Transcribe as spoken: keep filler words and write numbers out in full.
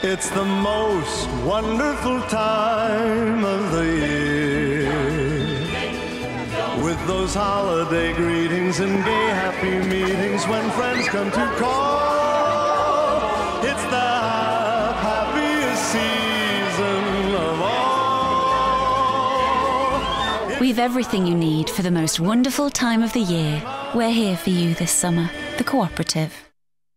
It's the most wonderful time of the year, with those holiday greetings and gay happy meetings when friends come to call. It's the happiest season of all. We've everything you need for the most wonderful time of the year. We're here for you this summer. The Co-operative.